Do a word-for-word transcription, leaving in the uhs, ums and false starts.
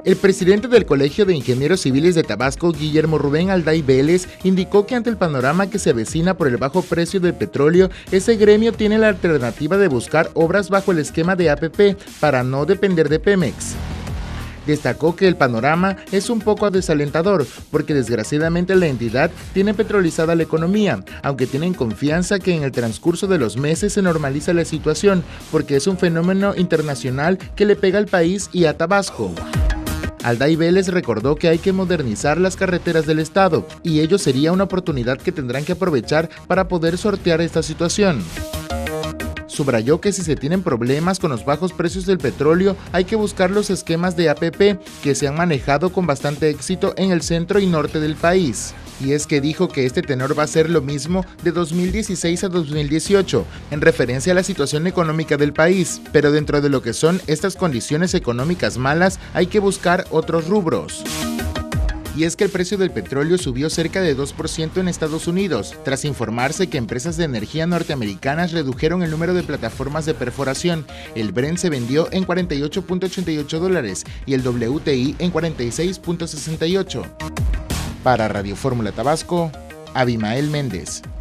El presidente del Colegio de Ingenieros Civiles de Tabasco, Guillermo Rubén Alday Vélez, indicó que ante el panorama que se avecina por el bajo precio del petróleo, ese gremio tiene la alternativa de buscar obras bajo el esquema de A P P para no depender de Pemex. Destacó que el panorama es un poco desalentador, porque desgraciadamente la entidad tiene petrolizada la economía, aunque tienen confianza que en el transcurso de los meses se normaliza la situación, porque es un fenómeno internacional que le pega al país y a Tabasco. Alday Vélez recordó que hay que modernizar las carreteras del estado, y ello sería una oportunidad que tendrán que aprovechar para poder sortear esta situación. Subrayó que si se tienen problemas con los bajos precios del petróleo, hay que buscar los esquemas de A P P que se han manejado con bastante éxito en el centro y norte del país. Y es que dijo que este tenor va a ser lo mismo de dos mil dieciséis a dos mil dieciocho, en referencia a la situación económica del país, pero dentro de lo que son estas condiciones económicas malas, hay que buscar otros rubros. Y es que el precio del petróleo subió cerca de dos por ciento en Estados Unidos, tras informarse que empresas de energía norteamericanas redujeron el número de plataformas de perforación. El Brent se vendió en cuarenta y ocho punto ochenta y ocho dólares y el W T I en cuarenta y seis punto sesenta y ocho. Para Radio Fórmula Tabasco, Abimael Méndez.